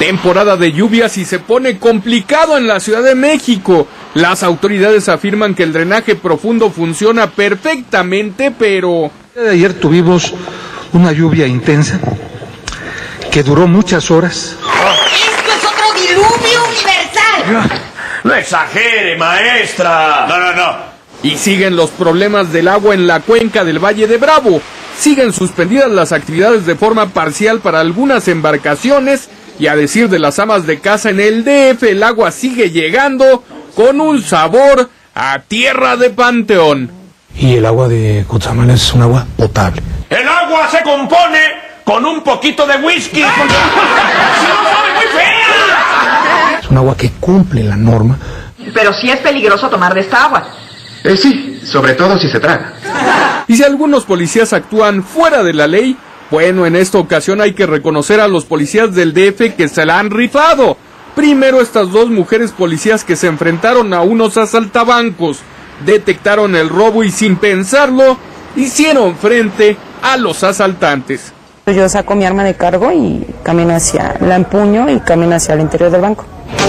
Temporada de lluvias y se pone complicado en la Ciudad de México. Las autoridades afirman que el drenaje profundo funciona perfectamente, pero... Ayer tuvimos una lluvia intensa que duró muchas horas. ¡Esto es otro diluvio universal! ¡No exagere, maestra! No. Y siguen los problemas del agua en la cuenca del Valle de Bravo. Siguen suspendidas las actividades de forma parcial para algunas embarcaciones y, a decir de las amas de casa en el DF, el agua sigue llegando con un sabor a tierra de panteón. Y el agua de Cutzamala es un agua potable. ¡El agua se compone con un poquito de whisky! ¡Si no sabe, muy fea! Es un agua que cumple la norma. Pero sí es peligroso tomar de esta agua. Sí, sobre todo si se traga. Y si algunos policías actúan fuera de la ley, bueno, en esta ocasión hay que reconocer a los policías del DF que se la han rifado. Primero, estas dos mujeres policías que se enfrentaron a unos asaltabancos, detectaron el robo y, sin pensarlo, hicieron frente a los asaltantes. Yo saco mi arma de cargo y camino la empuño y camino hacia el interior del banco.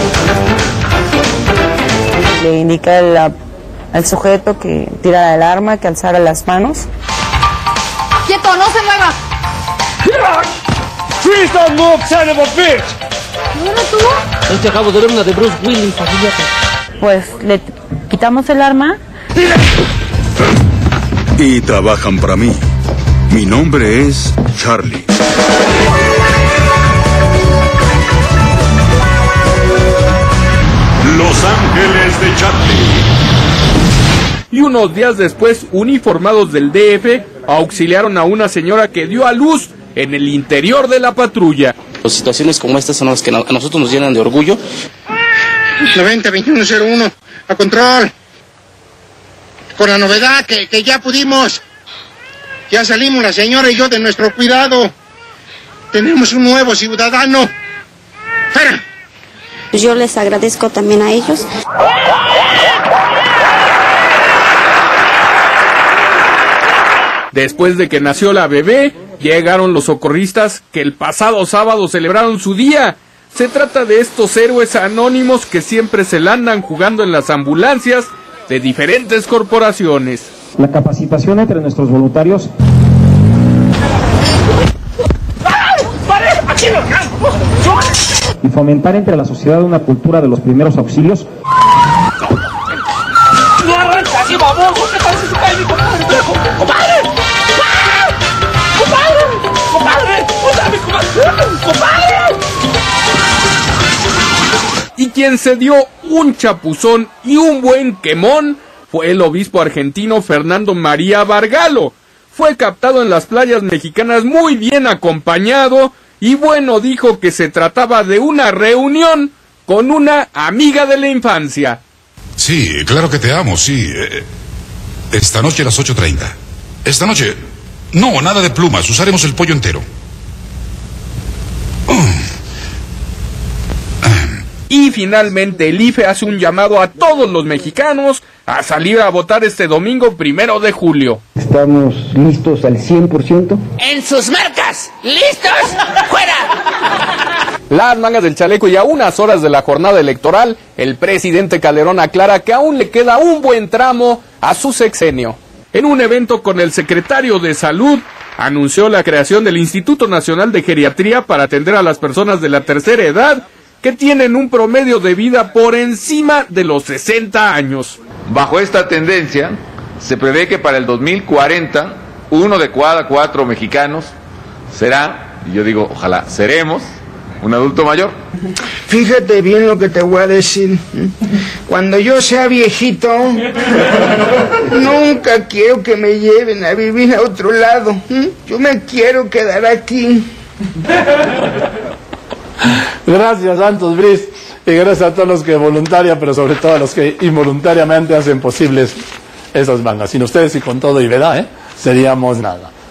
Le indica al sujeto que tirara el arma, que alzara las manos. ¡Quieto, no se mueva! Please don't move, son of a bitch! ¿No era tú? Te acabo de ver una de Bruce Willis, fíjate. Pues le quitamos el arma. Y trabajan para mí. Mi nombre es Charlie. Los Ángeles de Charlie. Y unos días después, uniformados del DF auxiliaron a una señora que dio a luz en el interior de la patrulla. Las situaciones como estas son las que a nosotros nos llenan de orgullo. 90-2101, a control. Con la novedad que ya pudimos. Ya salimos la señora y yo de nuestro cuidado. Tenemos un nuevo ciudadano. ¡Fuera! Yo les agradezco también a ellos. Después de que nació la bebé, llegaron los socorristas que el pasado sábado celebraron su día. Se trata de estos héroes anónimos que siempre se la andan jugando en las ambulancias de diferentes corporaciones. La capacitación entre nuestros voluntarios. Y fomentar entre la sociedad una cultura de los primeros auxilios. ¡No arranca así, baboso! ¿Qué tal si se cae mi compadre? ¡Compadre! Y quien se dio un chapuzón y un buen quemón fue el obispo argentino Fernando María Bargalo. Fue captado en las playas mexicanas muy bien acompañado y, bueno, dijo que se trataba de una reunión con una amiga de la infancia. Sí, claro que te amo, sí. Esta noche a las 8:30. Esta noche... No, nada de plumas, usaremos el pollo entero. Y finalmente el IFE hace un llamado a todos los mexicanos a salir a votar este domingo 1 de julio. Estamos listos al 100%. ¡En sus marcas! ¡Listos! ¡Fuera! Las mangas del chaleco, y a unas horas de la jornada electoral, el presidente Calderón aclara que aún le queda un buen tramo a su sexenio. En un evento con el secretario de Salud, anunció la creación del Instituto Nacional de Geriatría para atender a las personas de la tercera edad que tienen un promedio de vida por encima de los 60 años. Bajo esta tendencia, se prevé que para el 2040, 1 de cada 4 mexicanos será, y yo digo, ojalá, seremos un adulto mayor. Fíjate bien lo que te voy a decir. Cuando yo sea viejito, nunca quiero que me lleven a vivir a otro lado. Yo me quiero quedar aquí. Gracias, Santos Briz, y gracias a todos los que voluntaria, pero sobre todo a los que involuntariamente hacen posibles esas mangas. Sin ustedes y con todo y verdad, seríamos nada.